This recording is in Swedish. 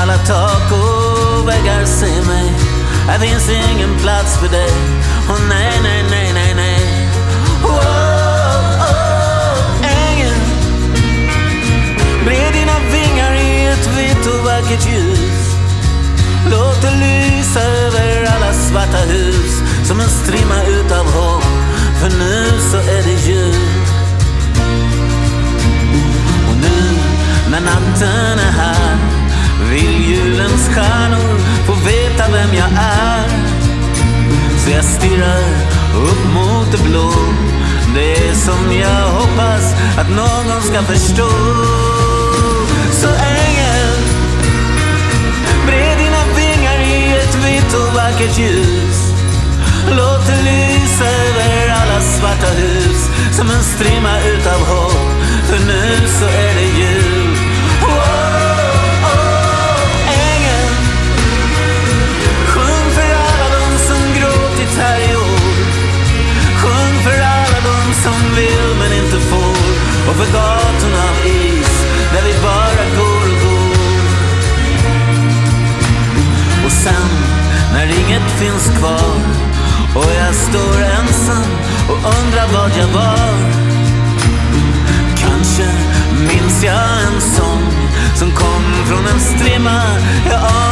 Alla tak och väggar säger mig, här finns ingen plats för dig. Och nej, nej, nej, nej, nej. Ängel, bred dina vingar i ett vitt och vackert ljus. Låt det lysa över alla svarta hus som en strimma utav hopp, för nu så är det jul. Och nu när natten är här vill julens stjärnor få veta vem jag är. Så jag stirrar upp mot det blå, det är som jag hoppas att någon ska förstå. Så ängel, bred dina vingar i ett vitt och vackert ljus. Låt det lysa över alla svarta hus som en strimma utav hopp, för nu så är det jul. Ängel, sjung för alla de som gråtit här i år. Sjung för alla de som vill men inte får, och för gatorna av is där vi bara går och går. Och sen när inget finns kvar och jag står ensam och undrar vad jag var, kanske minns jag en sång som kom från en strimma jag